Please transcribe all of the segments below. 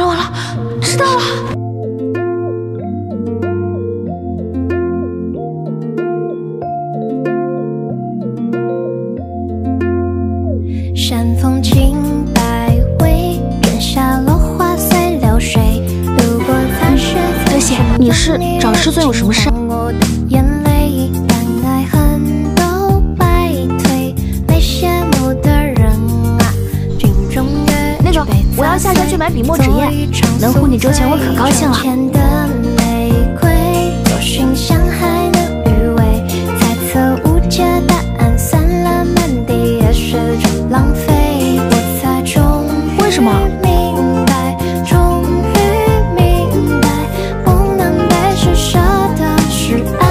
完了完了，知道了。 山风轻摆微，月下落花随流水。路过残雪， 德喜，你是找师尊有什么事？ 眼泪，但爱恨都败退。没谢幕的人啊，镜中月。 那个，我要下山去买笔墨纸砚，能护你周全，我可高兴了。 玫瑰，多寻香还能余味，猜测无解答案，散了满地也是种浪费。我才终于为什么？ 明白，终于明白，不能被施舍的是爱。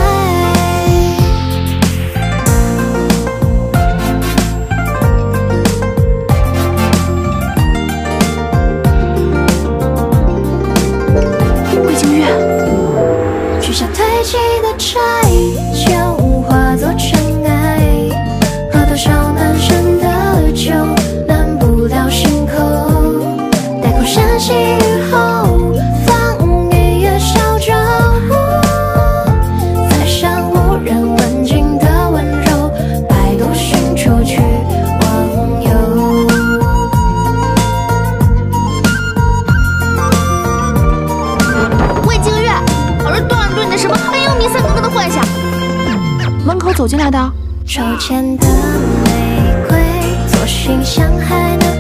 魏京月， 取下堆积的债，就化作尘埃。喝多少难深的酒，暖不了心口。待空山细雨后，放一夜小酒，再上无人问津的温柔，摆渡寻出去忘忧。 魏京月，耳朵断了你的什么很有弥散哥哥的幻想？门口走进来的。 手牵的玫瑰，左寻香还能